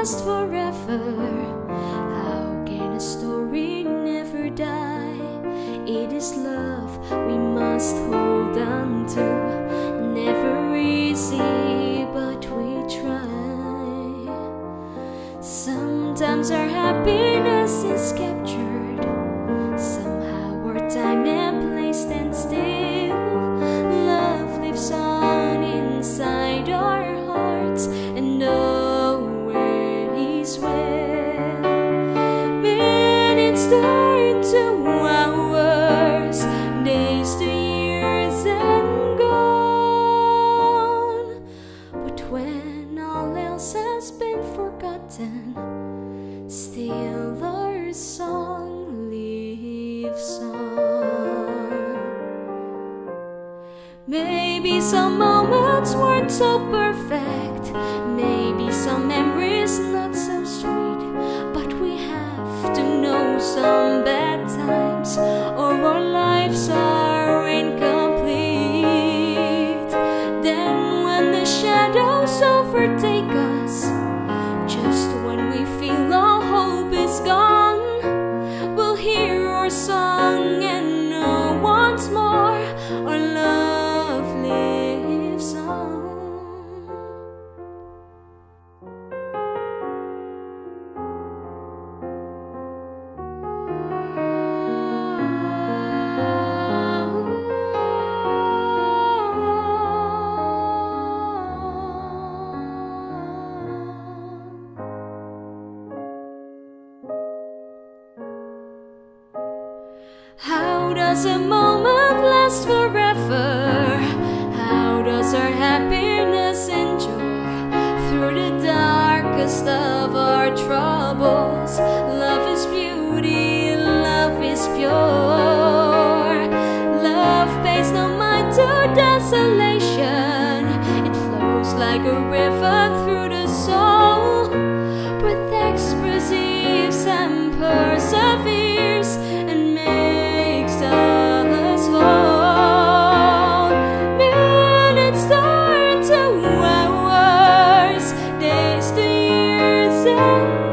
last forever? How can a story never die? It is love we must hold on to. Never easy, but we try. Sometimes our happiness is captured. Somehow our time and place stand still. Love lives on inside our hearts, and nowhere is well. Minutes turn to hours, days to years and gone. But when all else has been forgotten, still our song lives on. Maybe some moments weren't so perfect, maybe some memories not so sweet, but we have to know some bad times or our lives are incomplete. Then when the shadows overtake us, just when we feel all hope is gone, we'll hear our song and know once more our love lives on. How does a moment last forever? How does our happiness endure through the darkest of our troubles? Love is beauty, love is pure. Love pays no mind to desolation. It flows like a river through the soul, protects, perceives, and perseveres, and makes us whole. Minutes turn to hours, days to years and